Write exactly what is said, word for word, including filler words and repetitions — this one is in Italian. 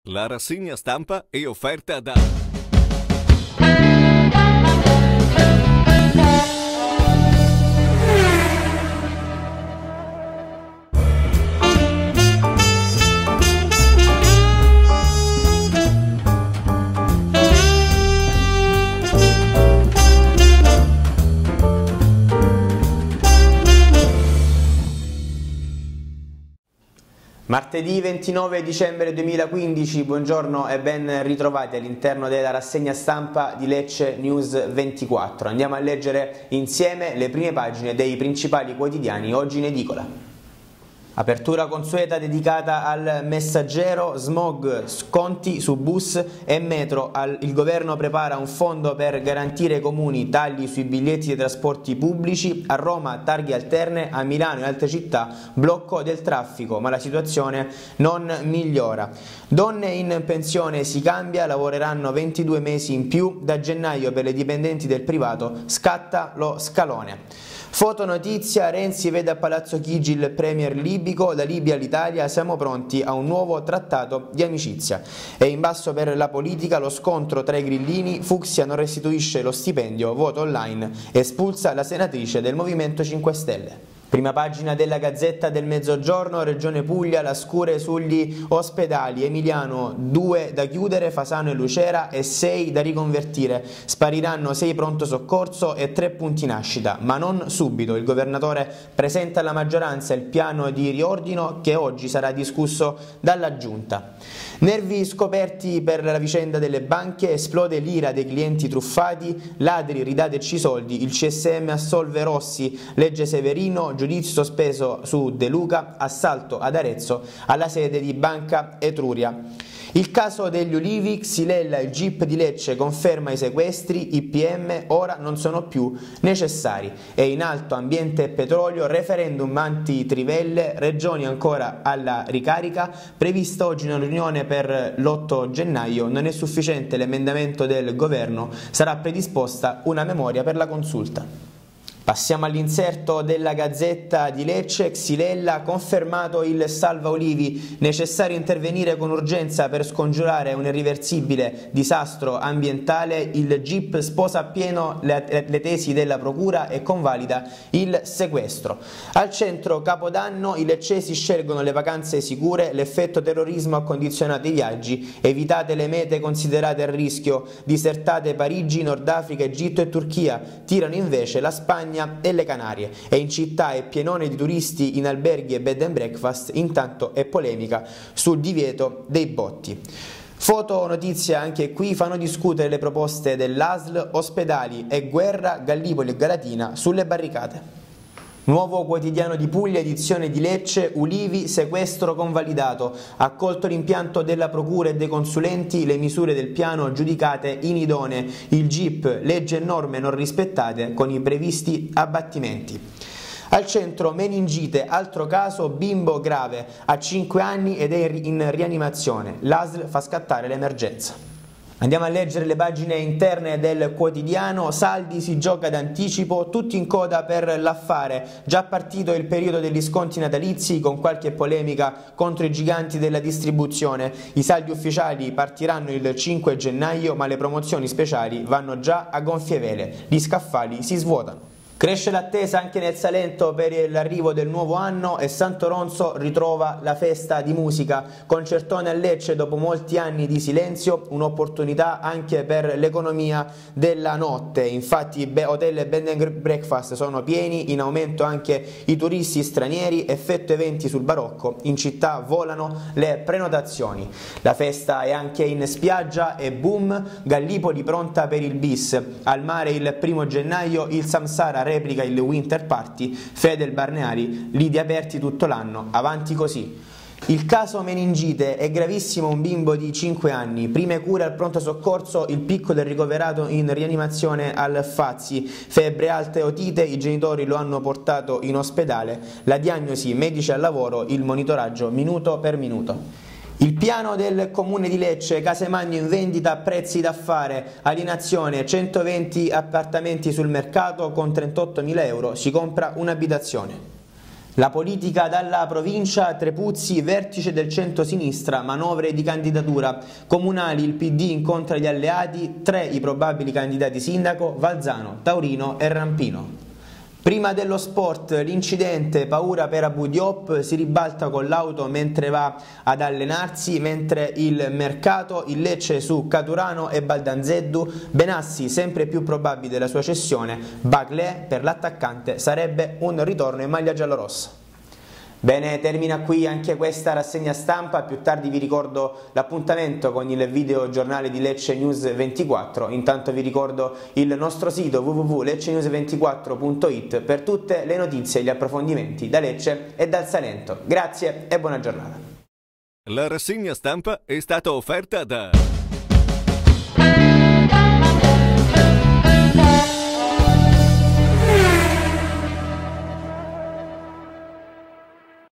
La rassegna stampa è offerta da... Martedì ventinove dicembre duemilaquindici, buongiorno e ben ritrovati all'interno della rassegna stampa di Lecce News ventiquattro. Andiamo a leggere insieme le prime pagine dei principali quotidiani oggi in edicola. Apertura consueta dedicata al Messaggero, smog, sconti su bus e metro. Al, il governo prepara un fondo per garantire ai comuni tagli sui biglietti dei trasporti pubblici. A Roma targhe alterne, a Milano e altre città blocco del traffico, ma la situazione non migliora. Donne in pensione si cambia, lavoreranno ventidue mesi in più. Da gennaio per le dipendenti del privato scatta lo scalone. Fotonotizia, Renzi vede a Palazzo Chigi il premier libico, da Libia all'Italia siamo pronti a un nuovo trattato di amicizia. E in basso per la politica lo scontro tra i grillini, Fucsia non restituisce lo stipendio, voto online, espulsa la senatrice del Movimento cinque Stelle. Prima pagina della Gazzetta del Mezzogiorno, Regione Puglia, la scure sugli ospedali, Emiliano due da chiudere, Fasano e Lucera e sei da riconvertire. Spariranno sei pronto soccorso e tre punti nascita, ma non subito. Il governatore presenta alla maggioranza il piano di riordino che oggi sarà discusso dalla Giunta. Nervi scoperti per la vicenda delle banche, esplode l'ira dei clienti truffati, ladri ridateci i soldi, il C S M assolve Rossi, legge Severino, giudizio sospeso su De Luca, assalto ad Arezzo alla sede di Banca Etruria. Il caso degli ulivi, Xylella, il G I P di Lecce conferma i sequestri, I P M ora non sono più necessari. E in alto ambiente e petrolio, referendum anti-trivelle, regioni ancora alla ricarica, prevista oggi una riunione per l'otto gennaio, non è sufficiente l'emendamento del governo, sarà predisposta una memoria per la consulta. Passiamo all'inserto della Gazzetta di Lecce, Xylella, confermato il salva ulivi, necessario intervenire con urgenza per scongiurare un irreversibile disastro ambientale, il G I P sposa appieno le, le tesi della procura e convalida il sequestro. Al centro Capodanno, i leccesi scelgono le vacanze sicure, l'effetto terrorismo ha condizionato i viaggi, evitate le mete considerate a rischio, disertate Parigi, Nord Africa, Egitto e Turchia, tirano invece la Spagna e le Canarie, e in città è pienone di turisti in alberghi e bed and breakfast, intanto è polemica sul divieto dei botti. Foto notizia anche qui, fanno discutere le proposte dell'A S L, ospedali e guerra, Gallipoli e Galatina sulle barricate. Nuovo quotidiano di Puglia, edizione di Lecce, ulivi, sequestro convalidato, accolto l'impianto della procura e dei consulenti, le misure del piano giudicate inidonee, il G I P, legge e norme non rispettate con i previsti abbattimenti. Al centro meningite, altro caso, bimbo grave, ha cinque anni ed è in rianimazione, l'A S L fa scattare l'emergenza. Andiamo a leggere le pagine interne del quotidiano, saldi si gioca d'anticipo, tutti in coda per l'affare, già partito il periodo degli sconti natalizi con qualche polemica contro i giganti della distribuzione, i saldi ufficiali partiranno il cinque gennaio ma le promozioni speciali vanno già a gonfie vele, gli scaffali si svuotano. Cresce l'attesa anche nel Salento per l'arrivo del nuovo anno e Santoronzo ritrova la festa di musica. Concertone a Lecce dopo molti anni di silenzio, un'opportunità anche per l'economia della notte. Infatti hotel e bed and breakfast sono pieni, in aumento anche i turisti stranieri, effetto eventi sul barocco, in città volano le prenotazioni. La festa è anche in spiaggia e boom, Gallipoli pronta per il bis. Al mare il primo gennaio il Samsara replica il Winter Party, Fedel Barneari, lidi aperti tutto l'anno, avanti così. Il caso meningite è gravissimo, un bimbo di cinque anni, prime cure al pronto soccorso, il piccolo è ricoverato in rianimazione al Fazzi, febbre alta e otite, i genitori lo hanno portato in ospedale, la diagnosi medici al lavoro, il monitoraggio minuto per minuto. Il piano del comune di Lecce, case Magno in vendita a prezzi da fare, alienazione, centoventi appartamenti sul mercato con trentottomila euro, si compra un'abitazione. La politica dalla provincia, Trepuzzi, vertice del centro-sinistra, manovre di candidatura. Comunali, il P D incontra gli alleati, tre i probabili candidati sindaco, Valzano, Taurino e Rampino. Prima dello sport, l'incidente, paura per Abu Diop, si ribalta con l'auto mentre va ad allenarsi, mentre il mercato, il Lecce su Caturano e Baldanzeddu, Benassi sempre più probabile la sua cessione, Bagley per l'attaccante sarebbe un ritorno in maglia giallorossa. Bene, termina qui anche questa rassegna stampa, più tardi vi ricordo l'appuntamento con il video giornale di Lecce News ventiquattro, intanto vi ricordo il nostro sito w w w punto lecce news ventiquattro punto it per tutte le notizie e gli approfondimenti da Lecce e dal Salento. Grazie e buona giornata. La rassegna stampa è stata offerta da